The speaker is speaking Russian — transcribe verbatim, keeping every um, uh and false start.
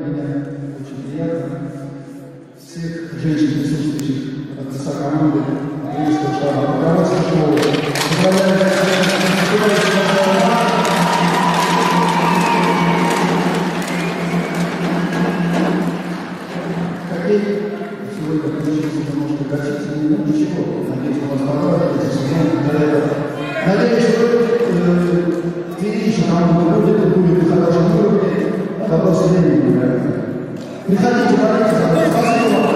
меня очень приятно. Всех женщин, присутствующих от лица команды, тренерского штаба, руководства школы. Поздравляю всех. Хоккей сегодня получился немножко качественный, но ничего. Надеюсь, у вас понравится сезон. Надеюсь, что впереди еще команда будет, и будет на хорошем уровне. Вопрос времени, наверное. Приходите, говорите, спасибо.